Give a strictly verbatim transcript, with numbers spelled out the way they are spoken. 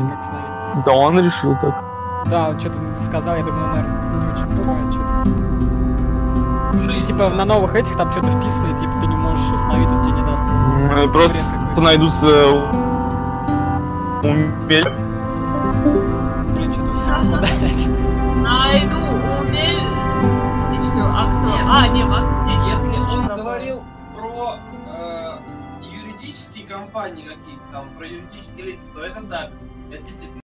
как установить. Да он решил так. Да, он что-то сказал, я думаю, наверное, не очень понимает что-то. Типа на новых этих там что-то вписано, и типа ты не можешь установить, он тебе не даст просто. Ну, просто найдутся умель. Блин, что-то все попадает. Найду, умель. И все. А кто? А, не, вот здесь. Если я он пропала. говорил про э, юридические компании какие-то там, про юридические лица, то это так. Это действительно